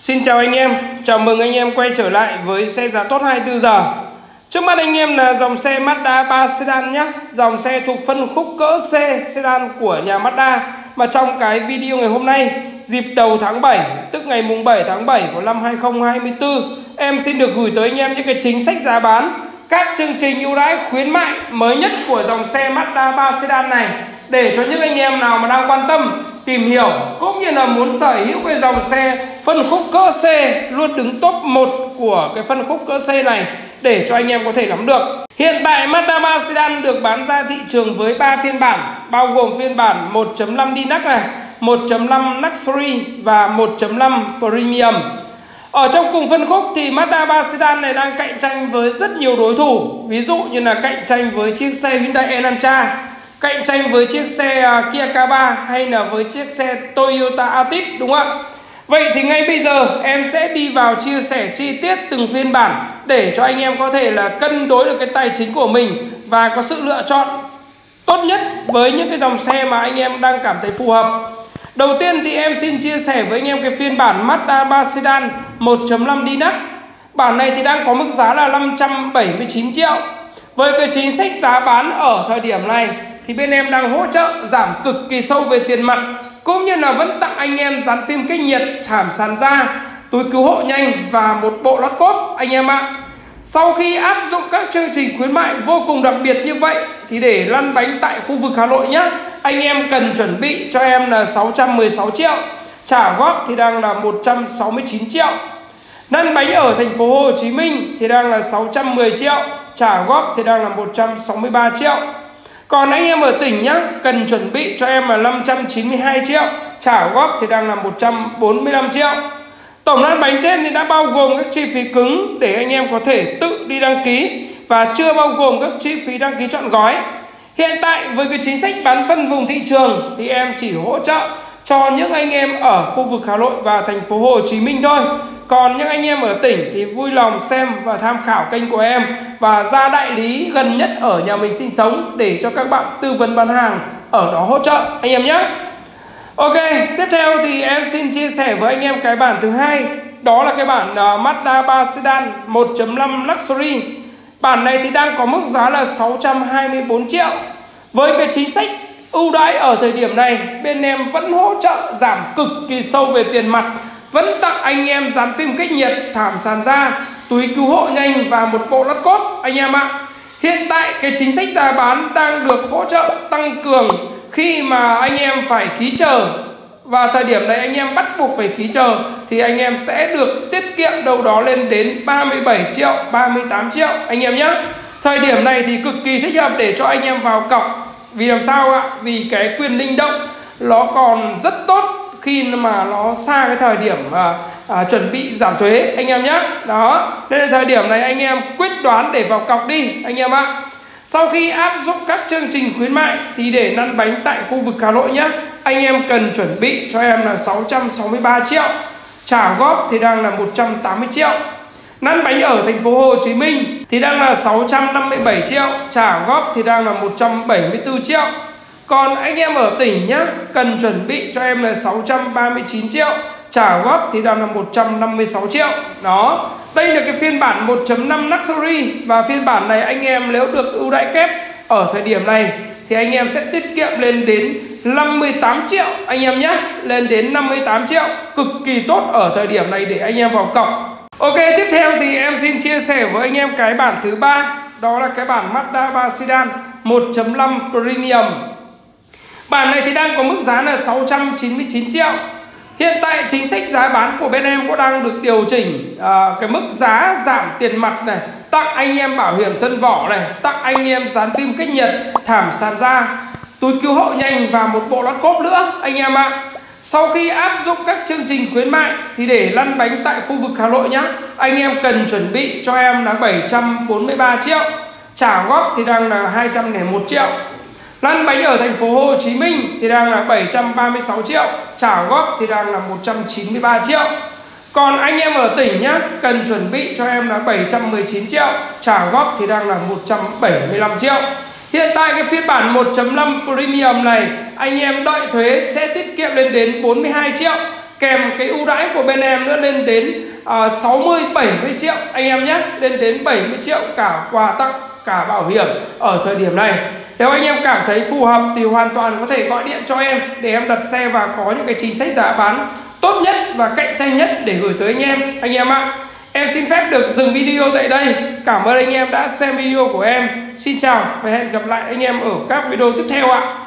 Xin chào anh em, chào mừng anh em quay trở lại với xe giá tốt 24 giờ. Trước mắt anh em là dòng xe Mazda 3 Sedan nhé. Dòng xe thuộc phân khúc cỡ C Sedan của nhà Mazda. Mà trong cái video ngày hôm nay, dịp đầu tháng 7, tức ngày mùng 7 tháng 7 của năm 2024, em xin được gửi tới anh em những cái chính sách giá bán, các chương trình ưu đãi khuyến mại mới nhất của dòng xe Mazda 3 Sedan này, để cho những anh em nào mà đang quan tâm tìm hiểu cũng như là muốn sở hữu cái dòng xe phân khúc cỡ C luôn đứng top 1 của cái phân khúc cỡ C này, để cho anh em có thể nắm được. Hiện tại Mazda 3 Sedan được bán ra thị trường với 3 phiên bản, bao gồm phiên bản 1.5 Deluxe này, 1.5 Luxury và 1.5 Premium. Ở trong cùng phân khúc thì Mazda 3 Sedan này đang cạnh tranh với rất nhiều đối thủ. Ví dụ như là cạnh tranh với chiếc xe Hyundai Elantra, cạnh tranh với chiếc xe Kia K3 hay là với chiếc xe Toyota Altis, đúng không ạ? Vậy thì ngay bây giờ em sẽ đi vào chia sẻ chi tiết từng phiên bản để cho anh em có thể là cân đối được cái tài chính của mình và có sự lựa chọn tốt nhất với những cái dòng xe mà anh em đang cảm thấy phù hợp. Đầu tiên thì em xin chia sẻ với anh em cái phiên bản Mazda 3 Sedan 1.5 Deluxe. Bản này thì đang có mức giá là 579 triệu. Với cái chính sách giá bán ở thời điểm này thì bên em đang hỗ trợ giảm cực kỳ sâu về tiền mặt, cũng như là vẫn tặng anh em dán phim cách nhiệt, thảm sàn da, túi cứu hộ nhanh và một bộ lót cốp anh em ạ. Sau khi áp dụng các chương trình khuyến mại vô cùng đặc biệt như vậy thì để lăn bánh tại khu vực Hà Nội nhé, anh em cần chuẩn bị cho em là 616 triệu, trả góp thì đang là 169 triệu. Lăn bánh ở thành phố Hồ Chí Minh thì đang là 610 triệu, trả góp thì đang là 163 triệu. Còn anh em ở tỉnh nhá, cần chuẩn bị cho em là 592 triệu, trả góp thì đang là 145 triệu. Tổng lăn bánh trên thì đã bao gồm các chi phí cứng để anh em có thể tự đi đăng ký và chưa bao gồm các chi phí đăng ký trọn gói. Hiện tại với cái chính sách bán phân vùng thị trường thì em chỉ hỗ trợ cho những anh em ở khu vực Hà Nội và thành phố Hồ Chí Minh thôi. Còn những anh em ở tỉnh thì vui lòng xem và tham khảo kênh của em và ra đại lý gần nhất ở nhà mình sinh sống để cho các bạn tư vấn bán hàng ở đó hỗ trợ anh em nhé. Ok, tiếp theo thì em xin chia sẻ với anh em cái bản thứ hai, đó là cái bản Mazda 3 Sedan 1.5 Luxury. Bản này thì đang có mức giá là 624 triệu. Với cái chính sách ưu đãi ở thời điểm này, bên em vẫn hỗ trợ giảm cực kỳ sâu về tiền mặt, vẫn tặng anh em dán phim cách nhiệt, thảm sàn da, túi cứu hộ nhanh và một bộ lót cốp anh em ạ. Hiện tại cái chính sách giá bán đang được hỗ trợ tăng cường khi mà anh em phải ký chờ, và thời điểm này anh em bắt buộc phải ký chờ thì anh em sẽ được tiết kiệm đâu đó lên đến 37 triệu, 38 triệu anh em nhé. Thời điểm này thì cực kỳ thích hợp để cho anh em vào cọc. Vì làm sao ạ? Vì cái quyền linh động nó còn rất tốt khi mà nó xa cái thời điểm chuẩn bị giảm thuế anh em nhé. Đó, nên là thời điểm này anh em quyết đoán để vào cọc đi anh em ạ. Sau khi áp dụng các chương trình khuyến mại thì để lăn bánh tại khu vực Hà Nội nhé, anh em cần chuẩn bị cho em là 663 triệu, trả góp thì đang là 180 triệu. Lăn bánh ở thành phố Hồ Chí Minh thì đang là 657 triệu, trả góp thì đang là 174 triệu. Còn anh em ở tỉnh nhé, cần chuẩn bị cho em là 639 triệu, trả góp thì đang là 156 triệu. Đó, đây là cái phiên bản 1.5 Luxury. Và phiên bản này anh em nếu được ưu đãi kép ở thời điểm này thì anh em sẽ tiết kiệm lên đến 58 triệu anh em nhé. Lên đến 58 triệu, cực kỳ tốt ở thời điểm này để anh em vào cọc. Ok, tiếp theo thì em xin chia sẻ với anh em cái bản thứ ba, đó là cái bản Mazda 3 Sedan 1.5 Premium. Bản này thì đang có mức giá là 699 triệu. Hiện tại chính sách giá bán của bên em cũng đang được điều chỉnh cái mức giá giảm tiền mặt này, tặng anh em bảo hiểm thân vỏ này, tặng anh em dán phim cách nhiệt, thảm sàn da, túi cứu hộ nhanh và một bộ lót cốp nữa anh em ạ. Sau khi áp dụng các chương trình khuyến mại thì để lăn bánh tại khu vực Hà Nội nhé, anh em cần chuẩn bị cho em là 743 triệu, trả góp thì đang là 201 triệu. Lăn bánh ở thành phố Hồ Chí Minh thì đang là 736 triệu, trả góp thì đang là 193 triệu. Còn anh em ở tỉnh nhé, cần chuẩn bị cho em là 719 triệu, trả góp thì đang là 175 triệu. Hiện tại cái phiên bản 1.5 Premium này anh em đợi thuế sẽ tiết kiệm lên đến 42 triệu, kèm cái ưu đãi của bên em nữa lên đến 60-70 triệu anh em nhé, lên đến 70 triệu cả quà tặng cả bảo hiểm ở thời điểm này. Nếu anh em cảm thấy phù hợp thì hoàn toàn có thể gọi điện cho em để em đặt xe và có những cái chính sách giá bán tốt nhất và cạnh tranh nhất để gửi tới anh em ạ. Em xin phép được dừng video tại đây. Cảm ơn anh em đã xem video của em. Xin chào và hẹn gặp lại anh em ở các video tiếp theo ạ.